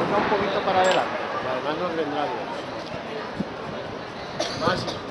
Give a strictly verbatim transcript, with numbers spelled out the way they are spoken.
venga un poquito para adelante, y además nos vendrá bien. Más